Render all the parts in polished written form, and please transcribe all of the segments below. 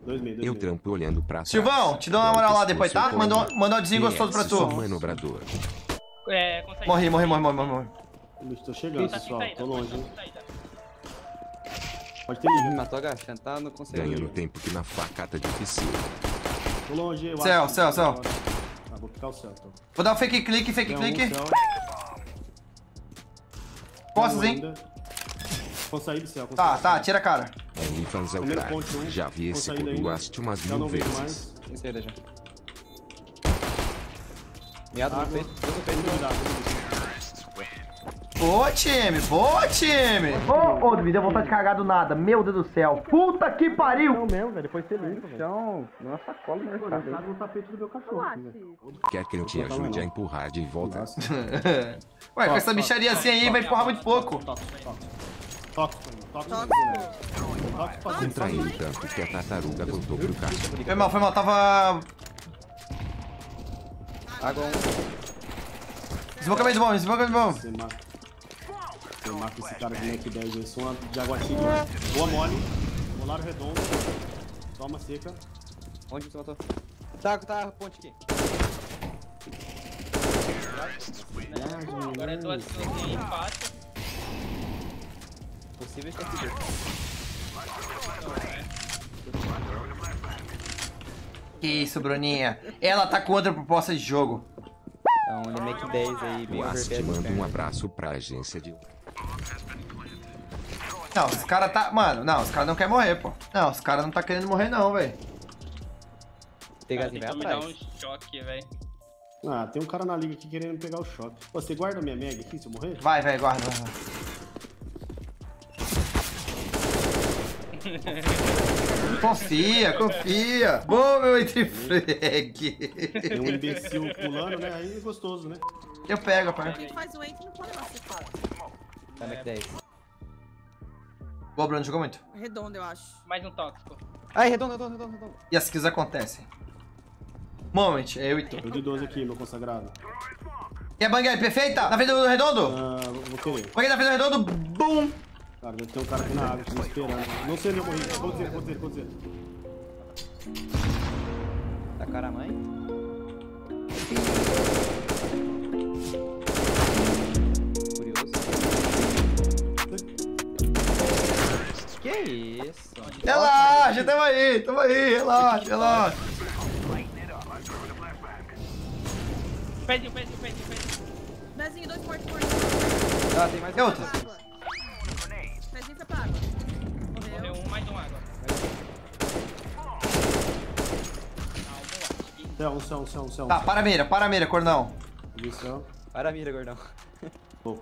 Eu trampo olhando pra trás. Silvão, te dou uma moral lá depois, tá? Mandou um áudiozinho gostoso pra tu. Manobrador. Morri. Tô chegando, pessoal. Tô longe, hein? Pode ter Me liga. matou agachando, tá? Não consegui. Ganhando tempo que na facada difícil. Tô longe, eu Céu. acho. Tá, vou picar o céu, então. Vou dar um fake click. Céu. Costas, hein? Ainda. Vou sair do céu. Tá, tira a cara. OnlyFans é o Primeiro craque. ponto, um. Já vi esse Consegue podcast umas Já 1000 não vejo vezes. mais. Tem saída já. Miado no Água. peito. Todo Tem peito. cuidado. Boa, time. Ô, me deu vontade de cagar do nada. Meu Deus do céu. Puta que pariu. Não mesmo, velho. Depois você limpa, velho. Chão, numa sacola no Pô, mercado. tá no tapete do meu cachorro, aqui, velho. Quer que eu te ajude a empurrar de volta? Ué, com essa bicharia assim aí, vai empurrar muito pouco. Toque. Contraindo tanto que a tartaruga voltou pro caixa. Foi mal, tava... Água 1. Deslocamento bom. Você mata esse cara de Mac 10 aí. Sou uma de água tigre. Boa mole. Bolaro redondo. Toma seca. Onde você matou? Tá a ponte aqui. Agora é 2 aqui, empate. Possível que aqui. Que isso, Bruninha. Ela tá com outra proposta de jogo. Então, ele é Mac 10 aí, bem O Ast overpad. manda um abraço pra agência de... Não, os caras tá... Mano, não, os caras não querem morrer, pô. Não, os caras não tá querendo morrer não, velho. Pegazinho vai Me dá atrás. um choque, velho. Ah, tem um cara na liga aqui querendo pegar o choque. Pô, você guarda minha Meg aqui se eu morrer? Vai, guarda. Confia. Boa, meu entre frag. Tem um imbecil pulando, né? Aí é gostoso, né? Eu pego, A pai. gente faz o enter e não pode levar você fala. Tá Mac 10. Boa, Bruno, jogou muito. Redondo, eu acho. Mais um tóxico. Ai, redondo. E as kills acontecem. Moment, é eu e tu. Eu de 12 aqui, meu consagrado. E a bang aí, perfeita? Na frente do redondo? Ah, vou querer. Bang na frente do redondo, bum! Cara, deve ter um cara aqui na água, me esperando. Não sei onde eu morri. Vou dizer. Tá cara mãe. Curioso. Que isso? Relaxa, tamo aí, relaxa. Pezinho. Pezinho, 2 portos. Ah, tem mais É um. outro. Pezinho foi pra água. Morreu Morreu. um, mais um água. Céu. Tá, para a mira, cordão. Vi céu. Para a mira, gordão. Pouco.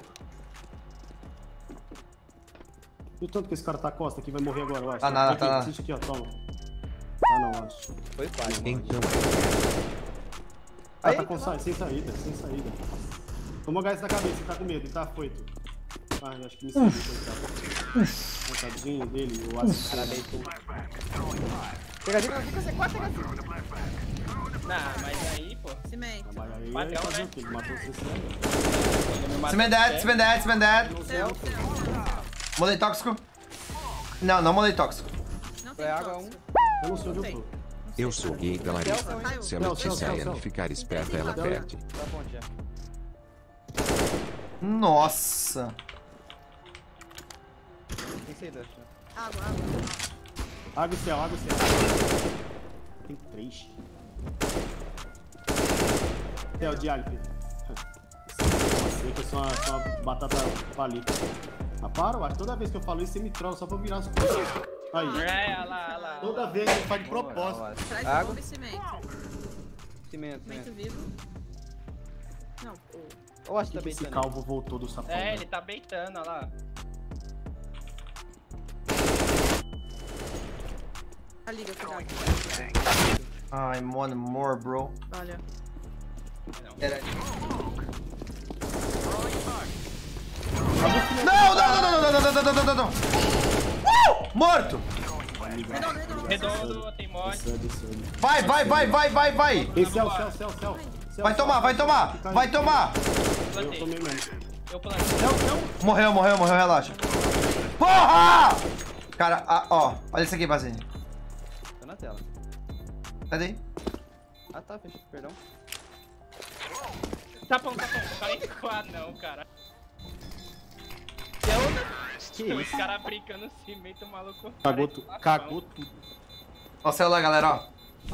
E o tanto que esse cara tá costa aqui vai morrer agora, eu acho. Tá nada, Aqui, tá nada. assiste aqui, ó, toma. Ah, não, acho. Foi quase. Então, Ah, Aí, tá com sem saída. Toma gás na cabeça, ele tá com medo, ele tá afoito. Ah, eu acho que me saiu, coitado. Coitadinho dele, o aço. Cara, deitou. Pegadinho, você quase pegadinho. Não, mas aí, pô. Cimento. Mas aí Padrão, fazer né? o quê? Ele matou você certo. Quando me matou, Spend that. Céu. Molei tóxico. Não molei tóxico. Não tem Foi água tóxico. Eu não sei onde eu tô. eu sou gay da Larissa. Se a Letícia Anne ficar esperta, ela perde. Tá ponte já. Nossa. Tem saída, acho. Água. Água e céu. Tem 3. Céu de alho, filho. Eu sou uma batata palita. Ah, para, eu acho. Toda vez que eu falo isso, você me trola só pra eu virar as coisas. Aí. olha lá. Toda vez ele faz de propósito. Traz Água. bomba e cimento. Cimento. Cimento vivo. Não, Eu acho que tá bem Esse também. calvo voltou do sapão. É, ele tá beitando, olha lá. a liga, cuidado. I'm one more, bro. Olha. Não. Morto. Redondo, tem mod. Vai. Tem céu. Vai tomar. Eu tomei mesmo. Eu plantei. Morreu, relaxa. Porra! Cara, ó, olha isso aqui, Bazinho. na tela. Cadê? Ah tá, fechou, perdão. Sapão. O cara entrou. Ah, não, cara. Que Os isso? caras brincando no cimento, o maluco. Cagou tudo. Cagou tudo. Ó o celular, galera, ó.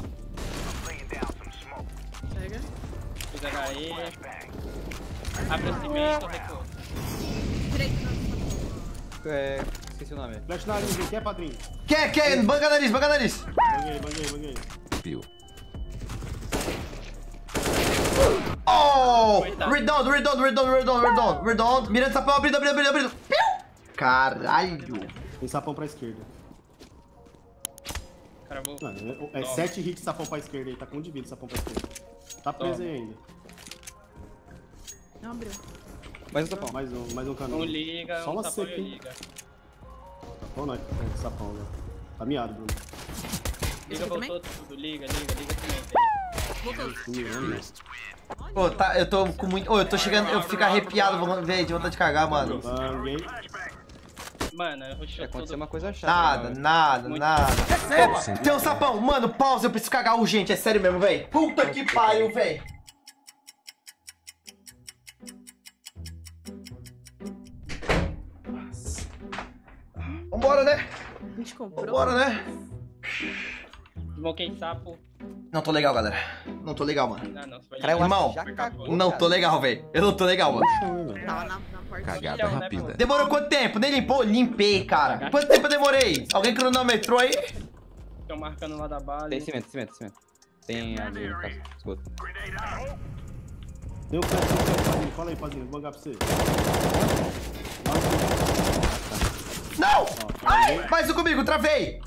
Pega. Fizeram aí. Abre o cimento, recua. Direito, não. Esqueci o nome. Flash nariz, quem é padrinho? Quer, banca nariz. Banguei. Pio. Oh! Coitado. Redound. Mirando sapão, abrindo. Piu! Caralho. Tem sapão pra esquerda. Cara, vou. Mano, é 7 hits sapão pra esquerda aí. Tá com 1 de vida sapão pra esquerda. Tá preso aí ainda. Não abriu. Mais um sapão. Mais um caminho. Um liga, Só um uma sapão seca, e hein? liga. Sapão não, é sapão, velho. Tá miado, Bruno. Liga também? voltou tudo, liga cimento aí. Voltou. Tô mirando, né? Pô, tá, eu tô com muito... Ô, eu tô chegando... Eu fico arrepiado, velho, de vontade de cagar, mano. Banguei. Mano, rushou Aconteceu tudo. uma coisa chata. Nada. Ô, tem um sapão. Mano, pausa, eu preciso cagar urgente. É sério mesmo, velho. Puta que pariu, velho. Vambora, né? A gente comprou. Vambora, né? Smokei sapo. Não tô legal, galera. Não tô legal, mano. Ah, não, você vai Cara, eu acho Irmão, que já cagou. Não tô legal, velho. Eu não tô legal, mano. Tava na porta. Cagada Milhão, né, rápida. pô? Demorou quanto tempo? Nem limpou? Limpei, cara. Quanto tempo eu demorei? Alguém cronometrou aí? Estão marcando lá da base. Tem cimento. Tem ali no caso, esgoto. Tem um flash, padrinho. Cola aí, padrinho. Vou bangar pra você. Não! Ó, Ai! Mais um comigo, travei!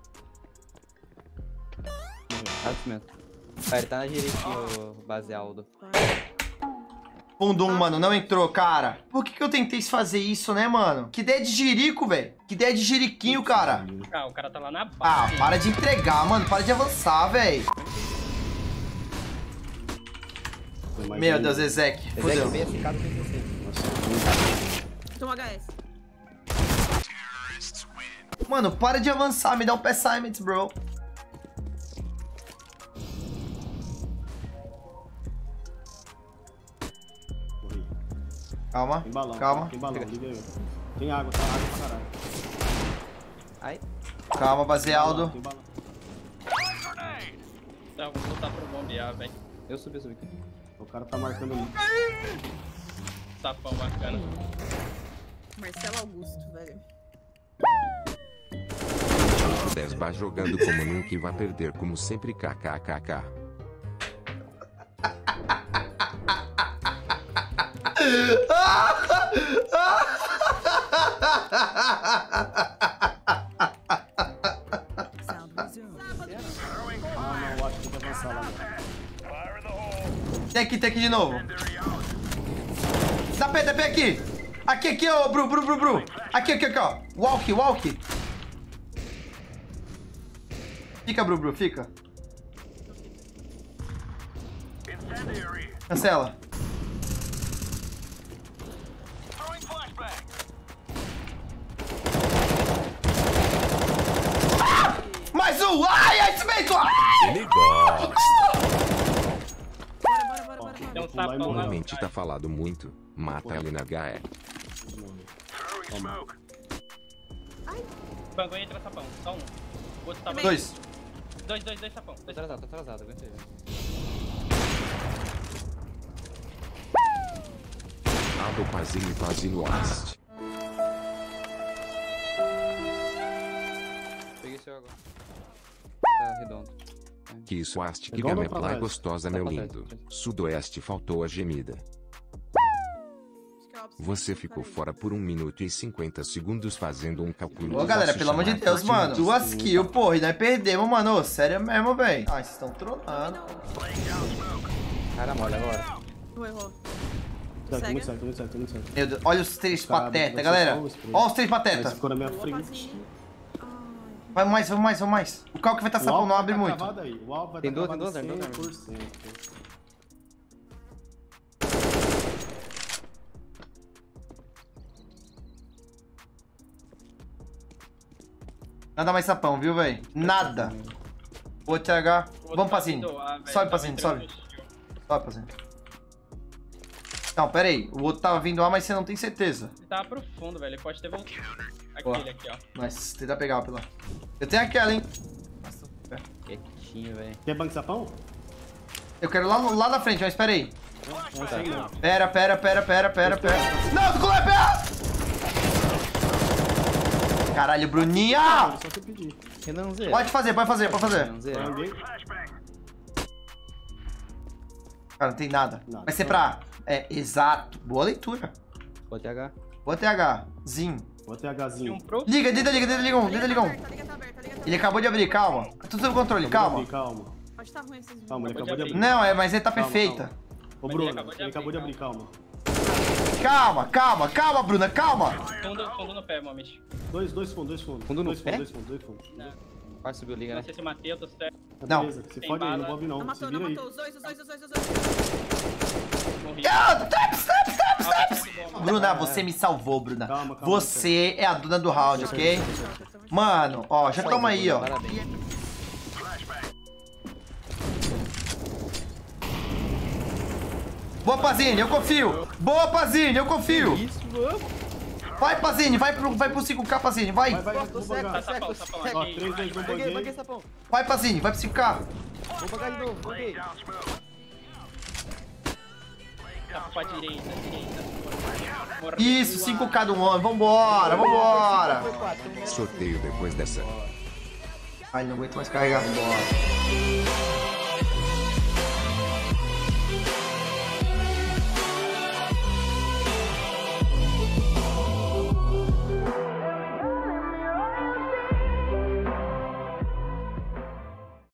Ah, cimento. Ah, ele tá na direita, o base Aldo. Pundum, mano, não entrou, cara. Por que eu tentei fazer isso, né, mano? Que ideia de jirico, velho. Que ideia de jiriquinho, cara. Ah, o cara tá lá na base. Ah, para de entregar, mano. Para de avançar, velho. Meu Deus, Ezek. Ezek Fudeu. veio ficado com você. Toma HS. Mano, para de avançar. Me dá um assignment, bro. Morri. Calma, Tem balão. calma. Tem balão, liga aí. Tem água, tá água pra caralho. Ai, Calma, baseado. Tem balão. Tá, vou voltar pro bombear, velho. eu subi aqui. O cara tá marcando ali. Sapão bacana. Marcelo Augusto, velho. 10 bar jogando como nunca e vai perder como sempre kkkk. Ah, não, eu acho que tem que avançar lá. Tem aqui de novo. TP aqui. Aqui, ó, Bru. Aqui, ó. Walk. Fica, Bru, fica. Cancela. Ah! Mais um! Ai, esse meio! Ele gosta. Bora. Tem um Vou lá e sapão morrer. lá. Realmente tá falado muito. Mata ele na HE. Toma. Banco entra sapão. Só um. Outro sapão. Dois. Dois sapão. Tô atrasado, aguentei. Aldo Pazini Lost. Peguei seu agora. Tá redondo. Que isso, Ast, que Igual gama não pra plá trás. gostosa, meu Tá pra lindo. trás. Sudoeste faltou a gemida. Você ficou fora por 1 minuto e 50 segundos fazendo um cálculo. Ô, de galera, laço pelo amor de chamado Deus, mano. Fortnite. 2 kills, porra, e nós perdemos, mano. Ô, sério mesmo, velho. Ah, vocês estão trolando. Cara, mole agora. Errou. Tá, Segue. tô muito certo. Meu Deus, olha os 3 Cara, patetas, vai ser galera. só o spray. Olha os 3 Mas patetas. ficou na minha Boa, frente. Pazinho. Vai mais. O carro que vai estar sapão não abre muito. Aí. O alvo vai Tem tá duas, cravado tem duas, 100%. Nada mais sapão, viu, velho? Nada. Vou TH. O outro Vamos, tá Pazinho. vindo lá, velho. Sobe, Tava Pazinho, entrando sobe. no estilo. Sobe, Pazinho. Não, pera aí. O outro tava vindo A, mas você não tem certeza. Ele tava profundo, velho. Ele pode ter voltado. Aquele aqui, ó. Mas tenta pegar pela. Eu tenho aquela, hein? Quietinho, velho. Quer banco de sapão? Eu quero lá na frente, mas pera aí. Não sei não. Pera. Não, tô com o pé! Caralho, Bruninha! Só você pedir. Renanzeira. Pode fazer. Renanzeira. Ninguém. Cara, não tem nada. Nada. Vai ser pra... É, exato. Boa leitura. Vou TH. Boa TH. Zin. Vou ter E um Hzinho. pro. Liga um. Tá ligado, tá aberto. Ele acabou de abrir, calma. Tá tudo sob controle, calma. Calma. Pode estar ruim esses Calma, ele Acabou acabou de de abrir. Não, mas ele tá Calma, perfeita. Ô, Mas Bruno, ele acabou de ele acabou de abrir, abrir, calma. Calma, Bruna, calma. Fundo no pé, Momis. Dois fundos. Fundo no pé? Dois fundos. Quase subiu liga, né? Não sei se matei, eu tô certo. Não. Beleza, se Tem fode aí, não bala. pode não. Não Se matou, vira aí. Os dois. Morri. Stop. Bruna, você me salvou, Bruna. Calma. Você é a dona do round, ok? Mano, ó, já toma aí, ó. Parabéns. Boa, Pazini, eu confio. Boa, Pazini, eu confio. Isso, vamos. Vai, Pazini, vai pro 5K, Pazini, vai. Vai, vou Tô cego, bangar. Sapão Ó, aqui. 3, 2, 1, Banguei banguei. sapão. Vai, Pazini, vai pro 5K. Vou bangar de novo, banguei. Tá pra direita. Morreu. Isso, 5K do homem, vambora. Foi 4. Sorteio depois dessa. Ai, não aguento mais carregar. Vambora.